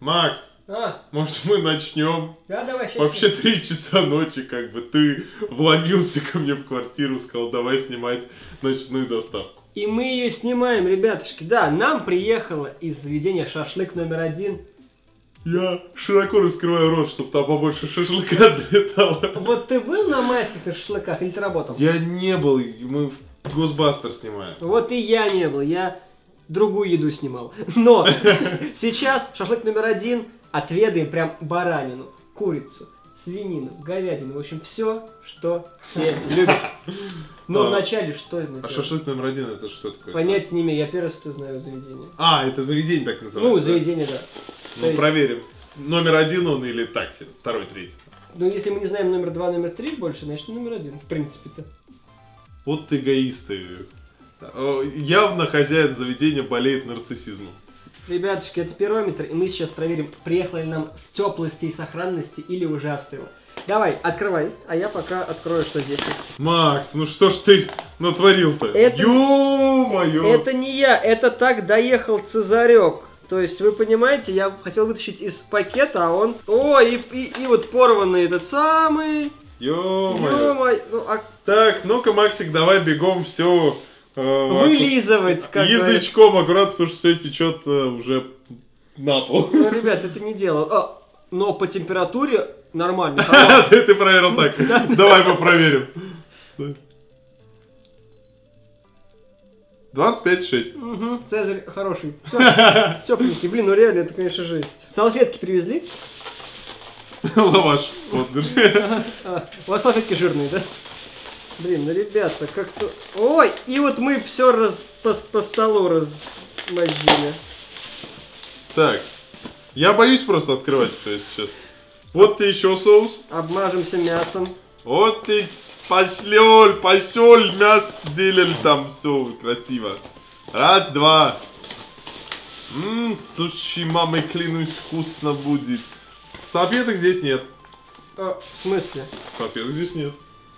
Макс, может мы начнем? Да, давай, сейчас. Вообще 3 часа ночи, как бы ты вломился ко мне в квартиру, сказал, давай снимать ночную доставку. И мы ее снимаем, ребятушки. Да, нам приехало из заведения шашлык номер 1. Я широко раскрываю рот, чтобы там побольше шашлыка залетало. Вот ты был на майских шашлыках или ты работал? Я не был, мы в Госбастер снимаем. Вот и я не был, я другую еду снимал. Но сейчас шашлык номер 1 отведаем прям баранину, курицу, свинину, говядину. В общем, все, что все любят. Но вначале что это? А шашлык номер 1 это что такое? Понять не имею, я первый раз знаю заведение. А, это заведение так называется? Ну, заведение, да. Ну, проверим. Номер 1 он или такси? Второй, третий? Ну, если мы не знаем номер 2, номер 3 больше, значит номер 1, в принципе-то. Вот ты эгоисты. Явно хозяин заведения болеет нарциссизмом. Ребятушки, это пирометр, и мы сейчас проверим, приехало ли нам в теплости и сохранности или уже остыло. Давай, открывай, а я пока открою, что здесь. Макс, ну что ж ты натворил-то? Ё-моё! Это не я, это так доехал Цезарек. То есть, вы понимаете, я хотел вытащить из пакета, а он... О, и вот порванный этот самый... Ё-моё! Ну, Так, ну-ка, Максик, давай бегом все... вылизывать, как язычком аккуратно, потому что все течет уже на пол. Ну, ребят, это не дело. Но по температуре нормально. Ты проверил так. Давай мы проверим. 25,6. Угу, Цезарь хороший. Тепленький. Блин, ну реально, это, конечно, жесть. Салфетки привезли? Лаваш. Вот, держи. У вас салфетки жирные, да? Блин, ну ребята, как-то... Ой, и вот мы все по столу размозжили. Так, я боюсь просто открывать все, если честно. Вот тебе еще соус. Обмажемся мясом. Вот тебе пошел, мясо делали там, все красиво. Раз, два. Слушай, мамой клянусь, вкусно будет. Салфеток здесь нет. В смысле? Салфеток здесь нет.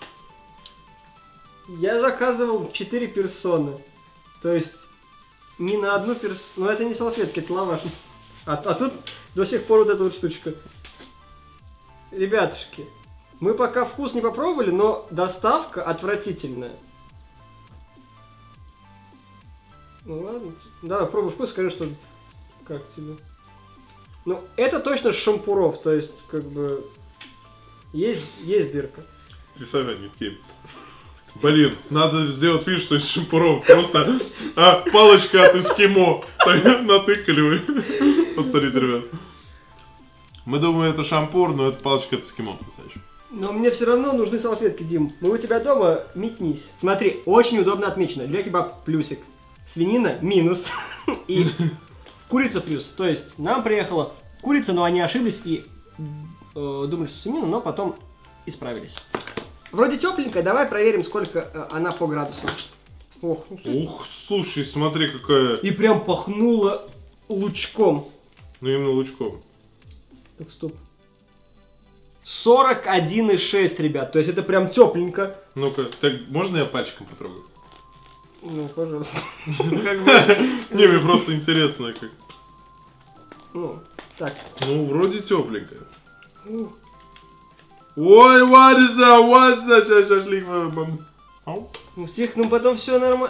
Я заказывал 4 персоны. То есть, не на одну персону. Но это не салфетки, это лаваш. А тут до сих пор вот эта вот штучка. Ребятушки, мы пока вкус не попробовали, но доставка отвратительная. Ну ладно. Давай, пробуй вкус, скажи, что... Как тебе? Ну, это точно шампуров, то есть, как бы... Есть дырка. Рисование такие. Блин, надо сделать вид, что из шампуров. Просто палочка от эскимо. Натыкали вы. Посмотрите, ребят. Мы думаем, это шампур, но это палочка от эскимо. Но мне все равно нужны салфетки, Дим. Мы у тебя дома, метнись. Смотри, очень удобно отмечено. Лёкебаб плюсик. Свинина минус. И курица плюс. То есть нам приехала курица, но они ошиблись и думали, что свинина, но потом исправились. Вроде тепленькая, давай проверим, сколько она по градусам. Ух, слушай, смотри, какая... И прям пахнуло лучком. Ну, именно лучком. Так, стоп. 41,6, ребят. То есть это прям тепленько. Ну-ка, так можно я пальчиком потрогаю? Ну, пожалуйста. Не, мне просто интересно, как... Ну, так. Ну, вроде тепленькая. Ой, варится, шашлык. Ну, тихо, ну потом все нормально.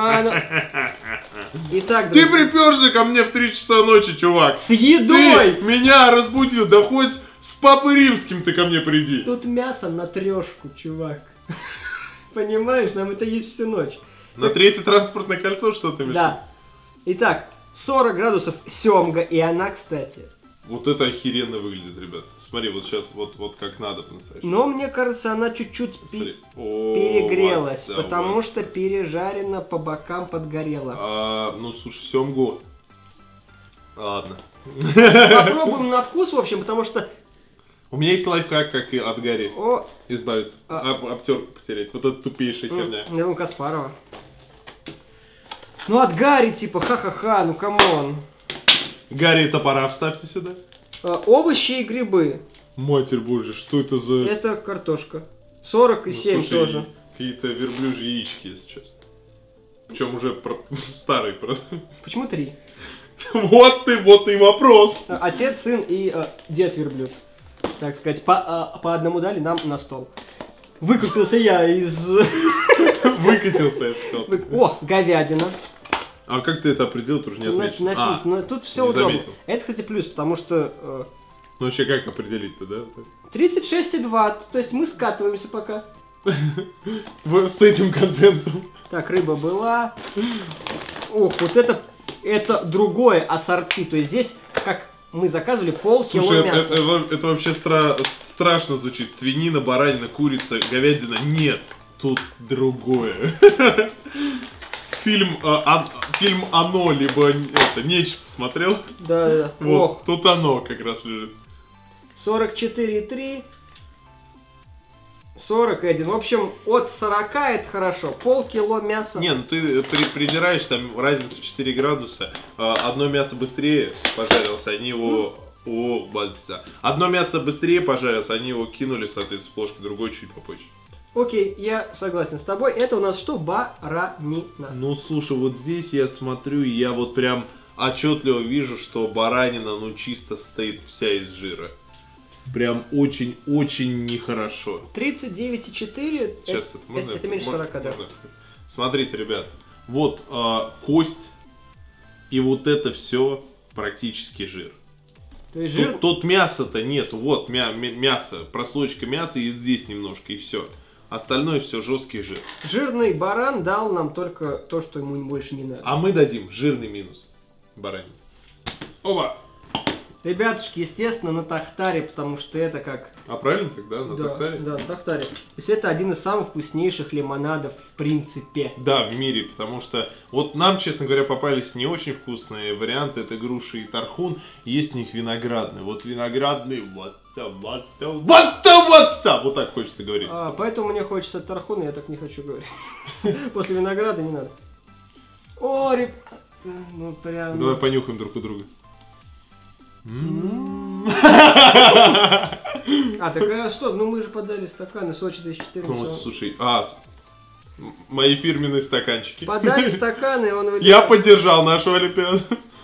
Итак, ты приперся ко мне в 3 часа ночи, чувак. С едой! Ты меня разбудил, да хоть с Папой Римским ты ко мне приди. Тут мясо на 3, чувак. Понимаешь, нам это есть всю ночь. На 3-е транспортное кольцо, что ты имеешь? Да. Итак, 40 градусов семга, и она, кстати... Вот это охеренно выглядит, ребят. Смотри, вот сейчас вот как надо по-настоящему. Но мне кажется, она чуть-чуть перегрелась, потому что пережарена по бокам, подгорела. Ну, слушай, семгу. Ладно. Попробуем на вкус, в общем, потому что... У меня есть лайфхак, как и от Гарри избавиться. Обтерку потерять. Вот это тупейшая херня. Ну, Каспарова. Ну, от Гарри, типа, ха-ха-ха, ну, камон. Гарри топора вставьте сюда. Овощи и грибы. Матерь божья, что это за... Это картошка. 47 ну, слушай, тоже. Какие-то верблюжьи яички, если честно. Причем уже старые. Почему 3? Вот и вопрос. Отец, сын и дед верблюд. Так сказать, по одному дали нам на стол. Выкрутился я из... Выкатился я что. О, говядина. А как ты это определил, ты уже не отметил? Написано. Тут все удобно. Заметил. Это, кстати, плюс, потому что... Ну вообще как определить-то, да? 36,2. То есть мы скатываемся пока. С этим контентом. Так, рыба была. Ох, вот это другое ассорти. То есть здесь, как мы заказывали, полкило мяса. Это вообще страшно звучит. Свинина, баранина, курица, говядина. Нет, тут другое. Фильм «Оно», либо это, «Нечто» смотрел? Да. Вот, ох. Тут оно как раз лежит. 44,3. 41. В общем, от 40 это хорошо. Полкило мяса. Не, ну ты придираешь, там разница в 4 градуса. Одно мясо быстрее пожарилось, они его... Одно мясо быстрее пожарилось, они его кинули, соответственно, в ложку, другой чуть попозже. Окей, я согласен с тобой. Это у нас что? Баранина. Ну, слушай, вот здесь я смотрю, и я вот прям отчетливо вижу, что баранина, ну, чисто состоит вся из жира. Прям очень-очень нехорошо. 39,4. Сейчас это можно? Это меньше 40, да. Смотрите, ребят, вот кость, и вот это все практически жир. То есть жир... Тут мяса-то нету, вот мясо, прослойка мяса и здесь немножко, и все. Остальное все жесткий жир. Жирный баран дал нам только то, что ему больше не надо. А мы дадим жирный минус баранин. Оба! Ребятушки, естественно, на тахтаре, потому что это как... А правильно тогда, на тахтаре? Да, на тахтаре. То есть это один из самых вкуснейших лимонадов в принципе. Да, в мире, потому что вот нам, честно говоря, попались не очень вкусные варианты. Это груши и тархун. Есть у них виноградный. Вот виноградный, вот так хочется говорить. Поэтому мне хочется тархуна, я так не хочу говорить. После винограда не надо. О, ребята, ну прям... Давай понюхаем друг у друга. Так что? Ну мы же подали стаканы Сочи 2014. Ну, слушай, мои фирменные стаканчики. Подали стаканы, он выливает. Я поддержал нашу Олимпиаду.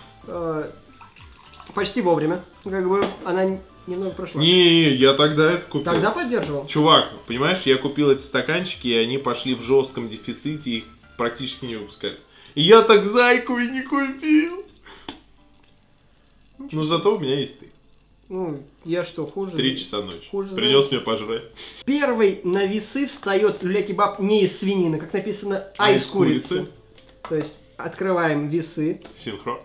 Почти вовремя. Как бы она немного прошла. Не, я тогда это купил. Тогда поддерживал. Чувак, понимаешь, я купил эти стаканчики, и они пошли в жестком дефиците, их практически не выпускали. И я так зайку и не купил. Но зато у меня есть ты. Ну, я что, хуже? 3 часа ночи. Хуже принес мне пожрать. Первый на весы встает люля-кебаб не из свинины, как написано, а из курицы. То есть, открываем весы. Синхро.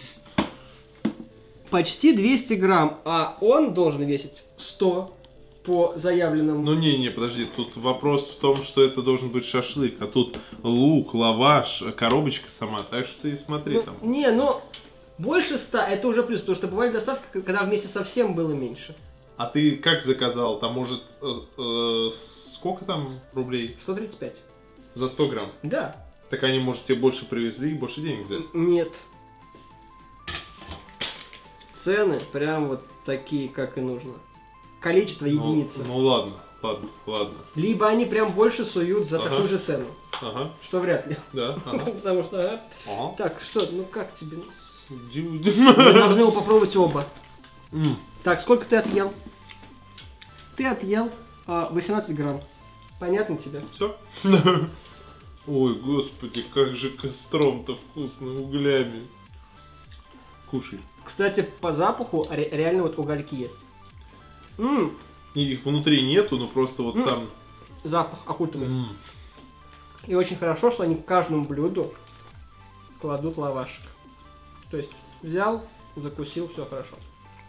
Почти 200 грамм, а он должен весить 100 по заявленному. Ну не, подожди, тут вопрос в том, что это должен быть шашлык, а тут лук, лаваш, коробочка сама, так что ты смотри там. Не, ну... Больше 100 это уже плюс, потому что бывали доставки, когда вместе совсем было меньше. А ты как заказал? Там может сколько там рублей? 135. За 100 грамм? Да. Так они, может, тебе больше привезли и больше денег взяли? Нет. Цены прям вот такие, как и нужно. Количество единицы. Ну ладно. Либо они прям больше суют за такую же цену. Ага. Что вряд ли. Да. Потому что, Так, что, ну как тебе? Мы должны его попробовать оба. Так, сколько ты отъел? Ты отъел 18 грамм. Понятно тебе? Все? Ой, господи, как же костром-то вкусно, углями. Кушай. Кстати, по запаху реально вот угольки есть. Их внутри нету, но просто вот сам... Запах окутанный. И очень хорошо, что они к каждому блюду кладут лавашек. То есть взял, закусил, все хорошо.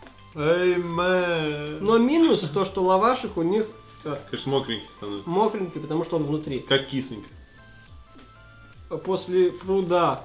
Но минус то, что лавашек у них... Конечно, мокренький становится. Мокренький, потому что он внутри. Как кисленький. После пруда.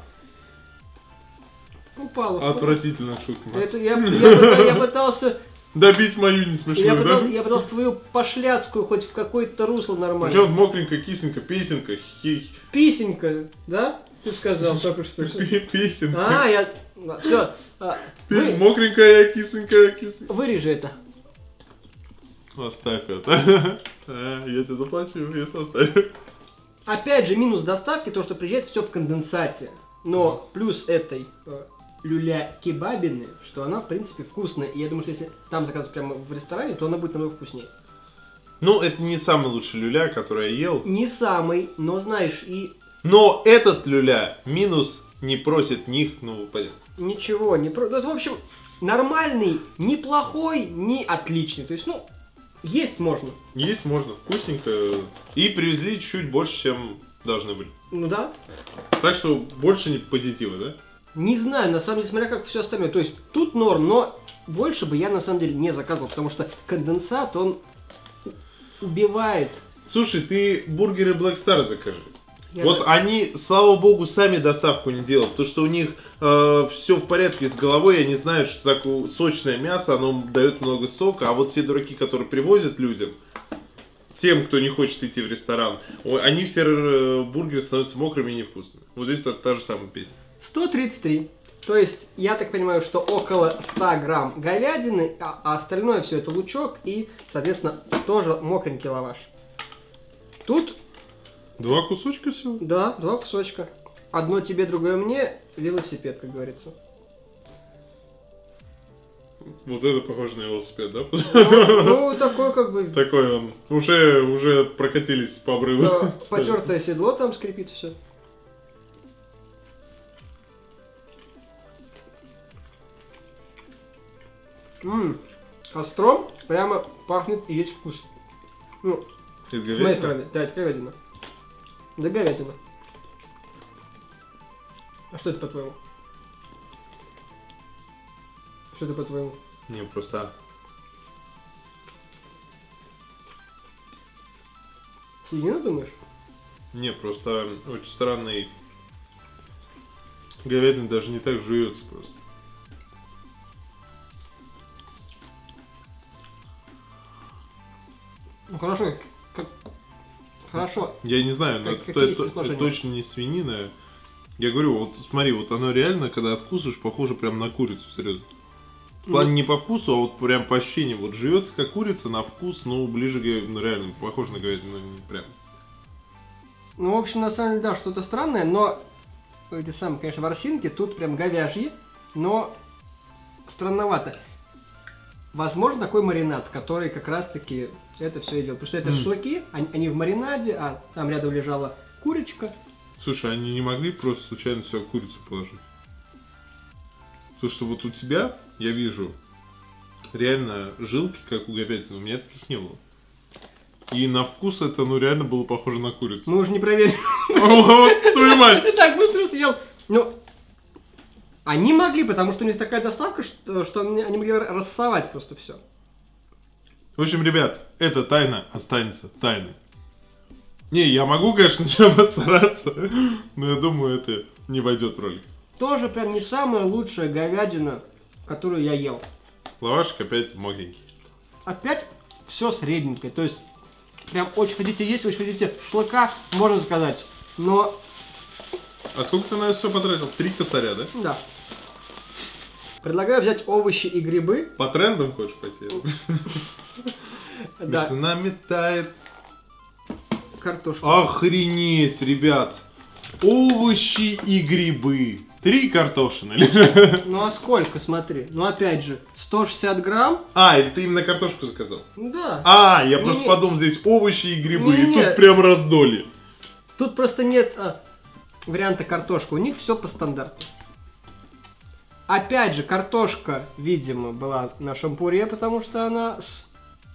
Упала. Отвратительная шутка. Это я пытался... Добить мою не смешную, да? Я пытался твою пошляцкую хоть в какое-то русло нормально. Причем мокренькая, кисленькая, песенка. Писенька, да? Ты сказал только что. Песенка. Все. Мокренькая, кисленькая. Вырежи это. Оставь это. Я тебе заплачу, если оставишь. Опять же, минус доставки, то, что приезжает все в конденсате. Но плюс этой люля-кебабины, что она, в принципе, вкусная. И я думаю, что если там заказывать прямо в ресторане, то она будет намного вкуснее. Ну, это не самый лучший люля, который я ел. Не самый, но знаешь, и... Но этот люля минус не просит них, ну, понятно. Ничего, не про... Ну, это, в общем, нормальный, неплохой, не отличный. То есть, ну, есть можно. Есть можно, вкусненько. И привезли чуть больше, чем должны были. Ну да. Так что больше не позитива, да? Не знаю, на самом деле, смотря как все остальное. То есть, тут норм, но больше бы я, на самом деле, не заказывал, потому что конденсат, он убивает. Слушай, ты бургеры Black Star закажи. Я Вот они, слава богу, сами доставку не делают, потому что у них все в порядке с головой, они знают, что такое сочное мясо, оно дает много сока, а вот те дураки, которые привозят людям, тем, кто не хочет идти в ресторан, они все бургеры становятся мокрыми и невкусными. Вот здесь та же самая песня. 133. То есть, я так понимаю, что около 100 грамм говядины, а остальное все это лучок и, соответственно, тоже мокренький лаваш. Тут... 2 кусочка всего? Да, 2 кусочка. Одно тебе, другое мне. Велосипед, как говорится. Вот это похоже на велосипед, да? Ну, такой как бы... Такой он. Уже прокатились по обрыву. Да, потертое седло там скрипит все. Остро, прямо пахнет и есть вкус. Ну, Это с моей стороны. Да, это говядина. Да, говядина. А что это по-твоему? Что это по-твоему? Не, просто... Свинина, думаешь? Не, просто очень странный... Говядина даже не так жуется просто. Ну хорошо, хорошо. Я не знаю, но это точно не свинина. Я говорю, вот смотри, вот оно реально, когда откусываешь, похоже прям на курицу, серьезно. В плане не по вкусу, а вот прям по ощущениям. Вот живется как курица на вкус, но ближе, ну реально, похоже на говядину, но не прям. Ну, в общем, на самом деле, да, что-то странное, но эти самые, конечно, ворсинки тут прям говяжьи, но странновато. Возможно, такой маринад, который как раз-таки это все и делает. Потому что это шашлыки, они в маринаде, а там рядом лежала курочка. Слушай, они не могли просто случайно сюда курицу положить? Потому что вот у тебя, я вижу, реально жилки, как у говядины, у меня таких не было. И на вкус это, ну, реально было похоже на курицу. Мы уже не проверили. Вот твою мать! Ты так быстро съел. Ну, они могли, потому что у них такая доставка, что они могли рассовать просто все. В общем, ребят, эта тайна останется тайной. Не, я могу, конечно, постараться, но я думаю, это не войдет в ролик. Тоже прям не самая лучшая говядина, которую я ел. Лавашик опять мокренький. Опять все средненькое, то есть прям очень хотите есть, очень хотите шашлыка, можно заказать, но... А сколько ты на это все потратил? 3 косаря, да? Да. Предлагаю взять овощи и грибы. По трендам хочешь пойти? Да. Между нами тает... Картошку. Охренеть, ребят! Овощи и грибы. 3 картошины лежат. Ну а сколько, смотри. Ну опять же, 160 грамм. А, или ты именно картошку заказал? Да. А, я просто подумал, здесь овощи и грибы, и Не-не-не. тут прям раздолье. Тут просто нет варианта картошка. У них все по стандарту. Опять же, картошка, видимо, была на шампуре, потому что она с...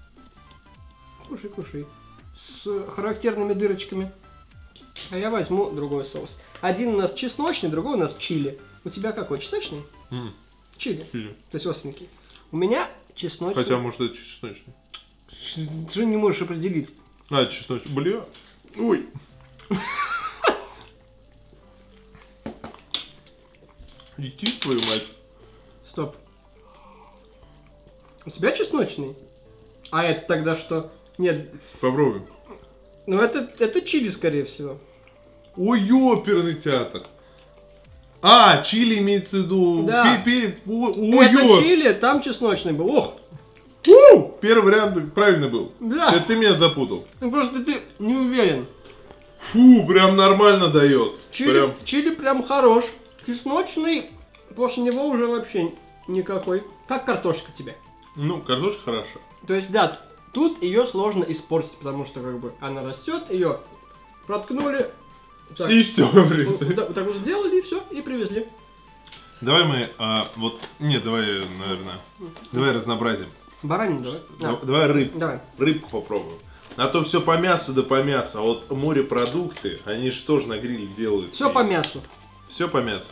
Кушай. С характерными дырочками. А я возьму другой соус. Один у нас чесночный, другой у нас чили. У тебя какой? Чесночный? Чили. То есть остренький. У меня чесночный. Хотя, может, это чесночный. Ты не можешь определить. А, чесночный. Бля. Ой. Иди, твою мать. Стоп. У тебя чесночный? А это тогда что? Нет. Попробуем. Ну это чили, скорее всего. Ой, ёперный театр. А, чили имеется в виду. Да. Ой, Это чили, там чесночный был. Ох! Первый вариант правильный был. Да. Это ты меня запутал. Ну просто ты не уверен. Фу, прям нормально дает. Чили прям хорош. Чесночный после него уже вообще никакой. Как картошка тебе? Ну, картошка хороша. То есть, да, тут ее сложно испортить, потому что как бы она растет, ее проткнули. Так, И все, в принципе. вот так вот сделали и все, и привезли. Давай мы, нет, давай, наверное, давай разнообразим. Баранину давай. Давай Давай. рыбку попробуем. А то все по мясу да по мясу, а вот морепродукты, они же тоже на гриле делают. Все по мясу. Все по мясу.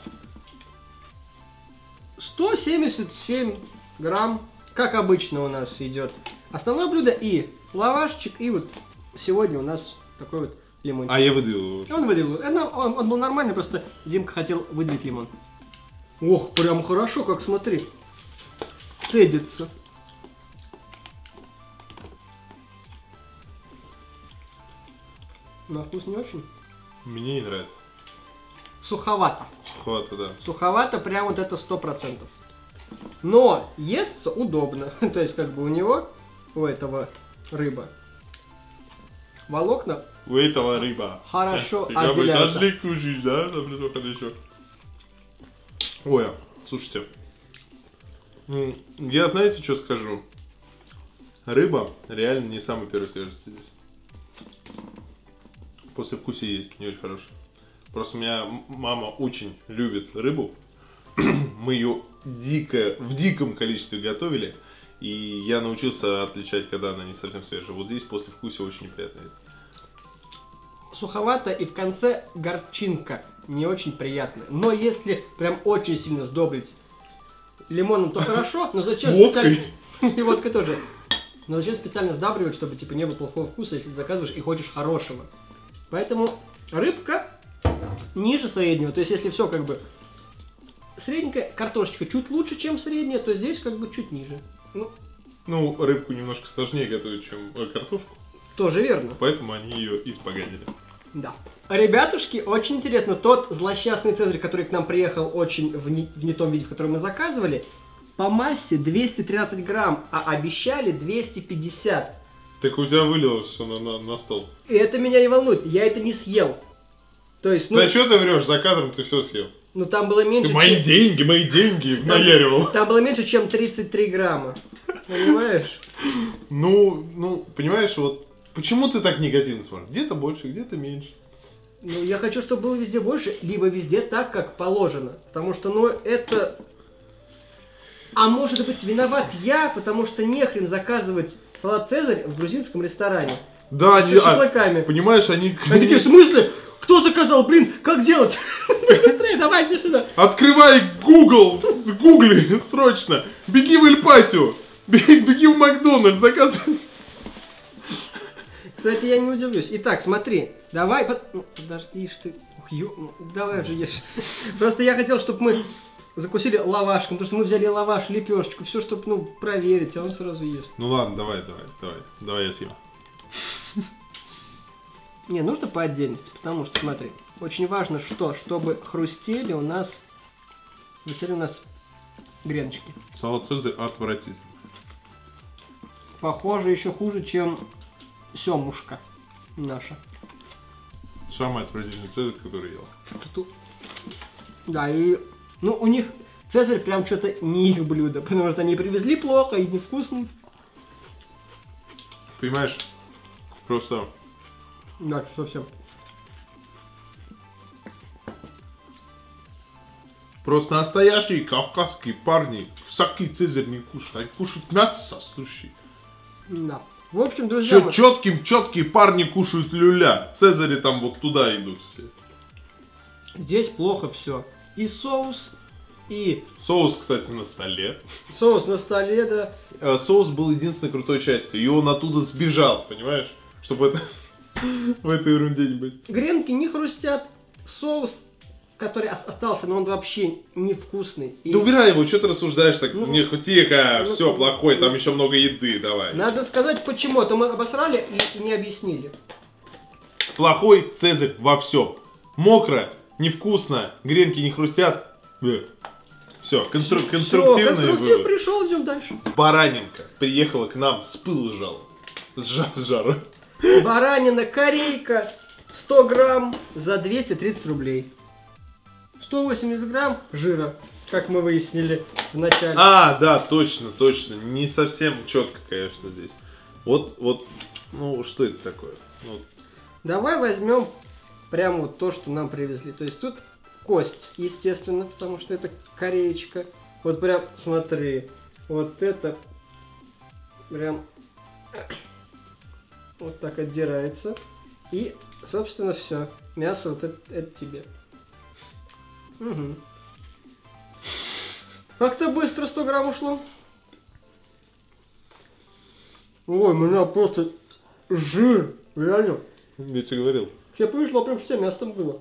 177 грамм, как обычно у нас идет. Основное блюдо и лавашчик, и вот сегодня у нас такой вот лимончик. А я выдавил его. Он выдавил. Он был нормальный, просто Димка хотел выдавить лимон. Ох, прям хорошо, как смотри. Цедится. На вкус не очень. Мне не нравится. Суховато. Суховато, да. Суховато, прям вот это 100%. Но естся удобно. То есть, как бы у него, у этого рыба, волокна У этого рыба. хорошо Ты как бы отделяются. шашлык кушаешь, да? Например, хорошо. Ой, слушайте. Я, знаете, что скажу? Рыба реально не самый первый свежести здесь. После вкуса есть, не очень хороший. Просто у меня мама очень любит рыбу. Мы ее в диком количестве готовили. И я научился отличать, когда она не совсем свежая. Вот здесь после вкуса очень неприятно есть. Суховато и в конце горчинка. Не очень приятная. Но если прям очень сильно сдобрить лимоном, то хорошо. Но зачем Водкой? специально... И водкой тоже. Но зачем специально сдабривать, чтобы типа не было плохого вкуса, если заказываешь и хочешь хорошего. Поэтому рыбка ниже среднего. То есть если все как бы средненькая, картошечка чуть лучше, чем средняя, то здесь как бы чуть ниже. Ну, рыбку немножко сложнее готовить, чем картошку. Тоже верно. Поэтому они ее испоганили. Да. Ребятушки, очень интересно, тот злосчастный цезарь, который к нам приехал очень в не том виде, в котором мы заказывали, по массе 213 грамм, а обещали 250. Так у тебя вылилось все на стол. И это меня не волнует, я это не съел. То есть, Да что ты врешь, за кадром ты все съел. ну там было меньше, Ты мои деньги наяривал. Там было меньше, чем 33 грамма. Понимаешь? Ну, понимаешь, вот почему ты так негативно смотришь? Где-то больше, где-то меньше. Ну, я хочу, чтобы было везде больше, либо везде так, как положено. Потому что, ну, это... А может быть, виноват я, потому что нехрен заказывать салат Цезарь в грузинском ресторане. Да, С шашлыками. понимаешь, они такие, в смысле? Кто заказал? Блин, как делать? Быстрее, давайте сюда. Открывай Google, гугли срочно. Беги в Эль-Патио, беги в Макдональдс, заказывай. Кстати, я не удивлюсь. Итак, смотри, давай... Подожди, ты... Давай уже ешь. Просто я хотел, чтобы мы закусили лавашком, потому что мы взяли лаваш, лепешечку, все, чтобы, ну, проверить, а он сразу ест. Ну ладно, давай я съем. Не, нужно по отдельности, потому что, смотри, очень важно, чтобы хрустели у нас греночки. Салат Цезарь отвратительный. Похоже, еще хуже, чем семушка наша. Самый отвратительный Цезарь, который ел. Да, и, ну, у них Цезарь прям что-то не их блюдо, потому что они привезли плохо и невкусный. Понимаешь, просто... Да, совсем. Просто настоящие кавказские парни всякий Цезарь не кушают, они кушают мясо, слушай. Да. В общем, друзья... Четкие парни кушают люля, Цезари там вот туда идут все. Здесь плохо все. И соус, и... Соус, кстати, на столе. Соус на столе, да. Соус был единственной крутой частью, и он оттуда сбежал, понимаешь? Чтобы это... в этой ерунде не быть. Гренки не хрустят. Соус, который остался, но он вообще невкусный. И... Да убирай его, что ты рассуждаешь так? Ну, тихо, все, ну, плохой, там еще много еды, давай. Надо сказать почему, а то мы обосрали и не объяснили. Плохой Цезарь во всем. Мокро, невкусно, гренки не хрустят. Все, конструктивный конструктив вывод. пришел, идем дальше. Баранинка приехала к нам с пылу с жалу. С жара. Баранина, корейка, 100 грамм за 230 рублей. 180 грамм жира. как мы выяснили в начале. А, да, точно, точно. Не совсем четко, конечно, здесь. Вот, ну, что это такое? Вот. Давай возьмем прямо вот то, что нам привезли. То есть тут кость, естественно, потому что это кореечка. Вот прям, смотри, вот это прям вот так отдирается. И, собственно, все. Мясо вот это тебе. Угу. Как-то быстро 100 грамм ушло. Ой, у меня просто жир, реально. Я тебе говорил. Я пришло, прям все мясо там было.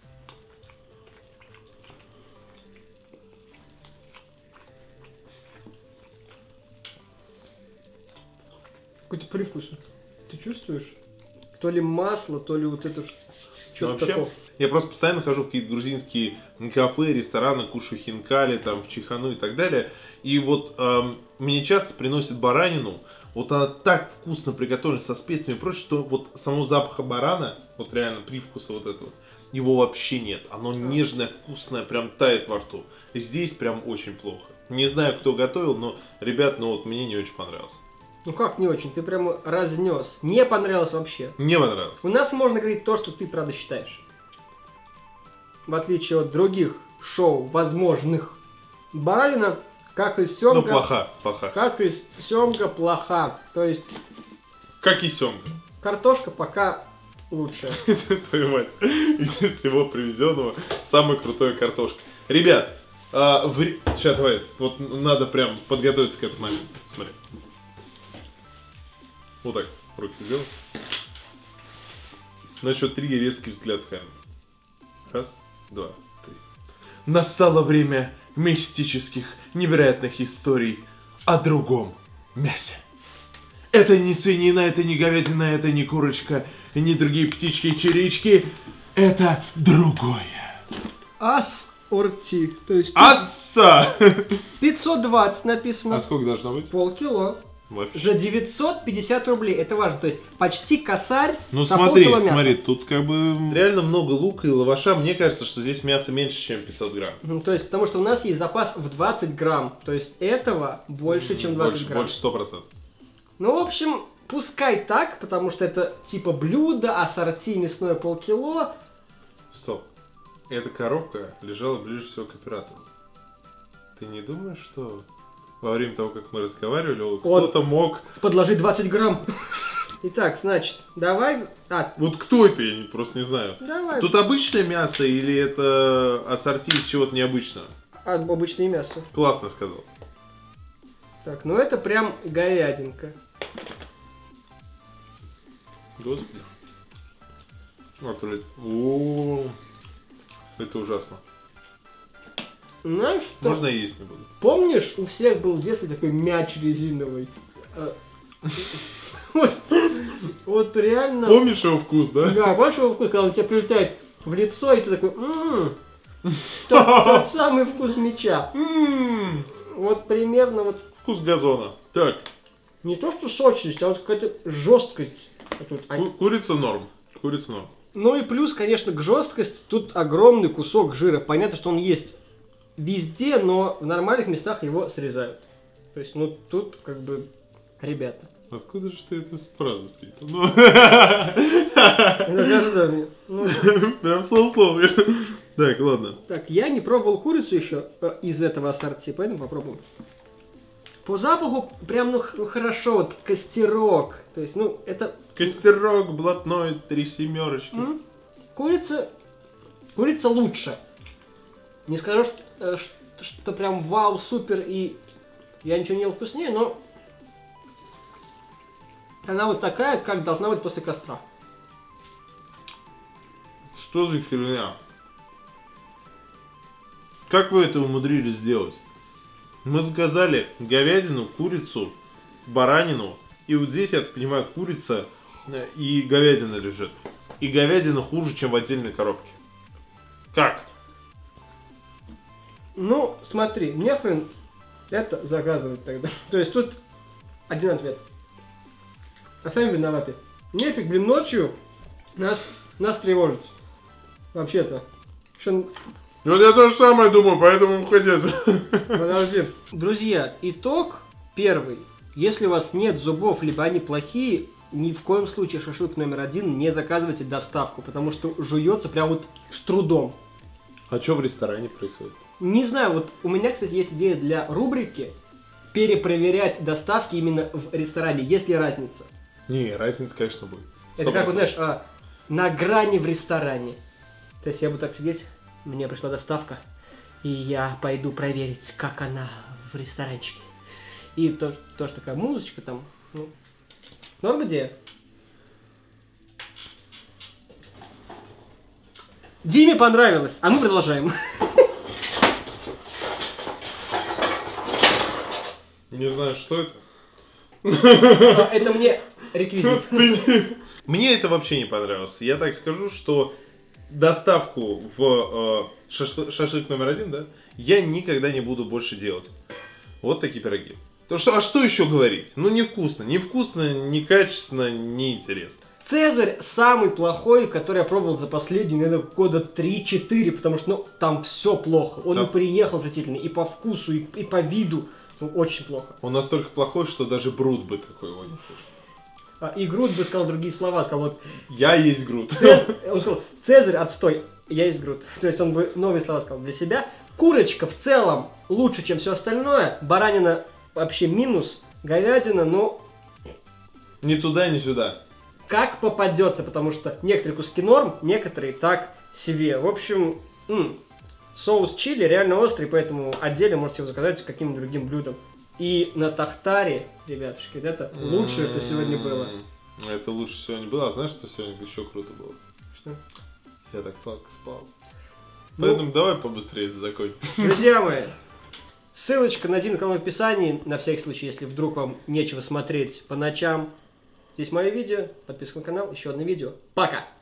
Какой-то привкус. Ты чувствуешь? То ли масло, то ли вот это что-то Вообще, такое. я просто постоянно хожу в какие-то грузинские кафе, рестораны, кушаю хинкали, там, в чихану и так далее. И вот мне часто приносят баранину. Вот она так вкусно приготовлена со специями и прочее, что вот самого запаха барана, вот реально привкуса вот этого, его вообще нет. Оно нежное, вкусное, прям тает во рту. Здесь прям очень плохо. Не знаю, кто готовил, но, ребят, ну вот мне не очень понравилось. Ну как не очень? Ты прямо разнес. Не понравилось вообще. Не понравилось. У нас можно говорить то, что ты правда считаешь. В отличие от других шоу возможных. Баранина, как и семга. Ну, плоха. Как и семга, плоха. То есть Как и семга. картошка пока лучше. Твою мать. Из всего привезенного самая крутая картошка. Ребят, сейчас давай, вот надо прям подготовиться к этому моменту. Смотри. Вот так, руки сделай. На счет 3 резкий взгляд в камеру. Раз, два, три. Настало время мистических, невероятных историй о другом мясе. Это не свинина, это не говядина, это не курочка, не другие птички и черички. Это другое. Ассорти. То есть Асса! 520 написано. А сколько должно быть? Полкило. Вообще. За 950 рублей. Это важно. То есть почти косарь Ну за смотри, полкило мяса. смотри, тут как бы реально много лука и лаваша. Мне кажется, что здесь мяса меньше, чем 500 грамм. Ну, то есть, потому что у нас есть запас в 20 грамм. То есть этого больше, чем 20 грамм. Больше 100%. Ну, в общем, пускай так, потому что это типа блюдо, ассорти мясное полкило. Стоп. Эта коробка лежала ближе всего к оператору. Ты не думаешь, что во время того, как мы разговаривали, кто-то мог... Подложить 20 грамм. Итак, значит, давай... Вот кто это, я просто не знаю. Давай. Тут обычное мясо или это ассорти из чего-то необычного? Обычное мясо. Классно сказал. Так, ну это прям говядинка. Господи. О, это ужасно. Знаешь что? Можно я есть не буду. Помнишь, у всех был в детстве такой мяч резиновый? Вот реально... Помнишь его вкус, да? Да, помнишь его вкус, когда он тебе прилетает в лицо, и ты такой... Тот самый вкус мяча. Вот примерно вот... Вкус газона. Так. Не то что сочность, а вот какая-то жесткость. Курица норм. Курица норм. Ну и плюс, конечно, к жесткости тут огромный кусок жира. Понятно, что он есть везде, но в нормальных местах его срезают. То есть, ну тут как бы, ребята. Откуда же ты это фразу спрятал? Прям слово. Так, ладно. Так, я не пробовал курицу еще из этого ассорти, поэтому попробуем. По запаху прям, ну хорошо, вот костерок. То есть, ну это... Костерок, блатной, 3 семерочки. Курица лучше. Не скажу, что прям вау, супер, и я ничего не ел вкуснее, но она вот такая, как должна быть после костра. Что за херня? Как вы это умудрились сделать? Мы заказали говядину, курицу, баранину, и вот здесь, я так понимаю, курица и говядина лежит. И говядина хуже, чем в отдельной коробке. Как? Ну, смотри, мне хрен это заказывать тогда. То есть тут один ответ. А сами виноваты. Нефиг, блин, ночью нас тревожить. Вообще-то. Что Вот я то же самое думаю, поэтому уходите. Подожди. Друзья, итог первый. Если у вас нет зубов, либо они плохие, ни в коем случае шашлык номер 1 не заказывайте доставку, потому что жуется прям вот с трудом. А что в ресторане происходит? Не знаю, вот у меня, кстати, есть идея для рубрики перепроверять доставки именно в ресторане, есть ли разница. Не, разница, конечно, будет. Это как, вот, знаешь, на грани в ресторане. То есть я буду так сидеть, мне пришла доставка, и я пойду проверить, как она в ресторанчике. И тоже такая музычка там, ну, норм идея. Диме понравилось, а мы продолжаем. Не знаю, что это. Это мне реквизит. Мне это вообще не понравилось. Я так скажу, что доставку в шашлык номер 1, да, я никогда не буду больше делать. Вот такие пироги. А что еще говорить? Ну, невкусно, некачественно, неинтересно. Цезарь самый плохой, который я пробовал за последние, наверное, года 3-4, потому что, ну, там все плохо. Он и приехал отвратительно, и по вкусу, и по виду. Ну, очень плохо. Он настолько плохой, что даже Брут бы такой вот. И Грут бы сказал другие слова, сказал вот... Я есть Грут. Он сказал, Цезарь, отстой, я есть Грут. То есть он бы новые слова сказал для себя. Курочка в целом лучше, чем все остальное. Баранина вообще минус. Говядина, ну... Ни туда, ни сюда. Как попадется, потому что некоторые куски норм, некоторые так себе. В общем, соус чили реально острый, поэтому отдельно можете его заказать с каким-нибудь другим блюдом. И на тахтаре, ребятушки, это лучшее, что сегодня было. Это лучше сегодня было. А знаешь, что сегодня еще круто было? Что? Я так сладко спал. Поэтому давай побыстрее закончим. Друзья мои, ссылочка на Диму канал в описании, на всякий случай, если вдруг вам нечего смотреть по ночам. Здесь мое видео, подписка на канал, еще одно видео. Пока!